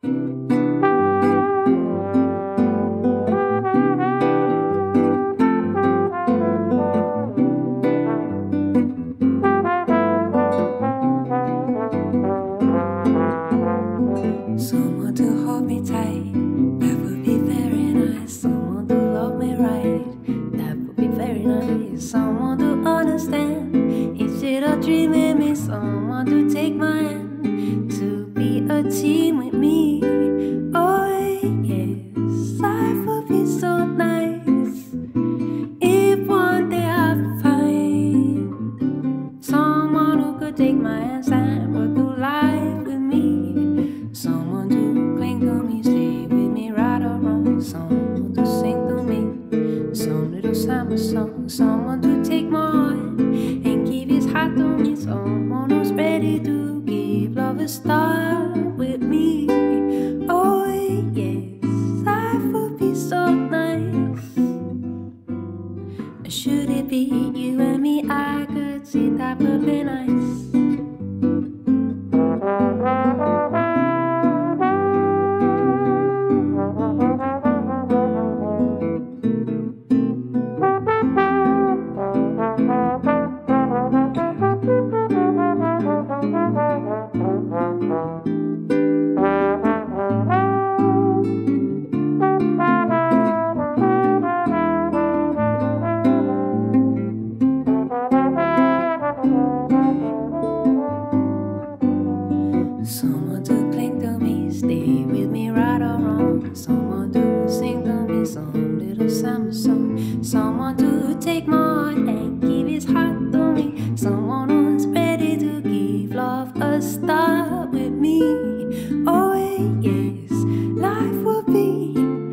Someone to hold me tight, that would be very nice. Someone to love me right, that would be very nice. Someone to understand instead of dreaming me. Someone to take my hand, to be a team with me. Oh yes, life would be so nice if one day I find someone who could take my hands and walk through life with me. Someone to cling to me, stay with me, right or wrong. Someone to sing to me some little summer song. Someone to take my heart and give his heart to me. Someone who's ready to give love a start with me. Oh yes, life would be so nice. Should it be you and me, I could see that would be nice. Someone to cling to me, stay with me, right or wrong. Someone to sing to me some little summer song. Someone to take my heart and give his heart to me. Someone who's ready to give love a start with me. Oh yes, life would be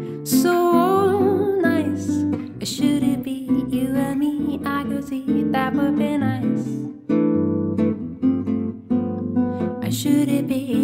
so nice. Should it be you and me, I could see that would be nice. Should it be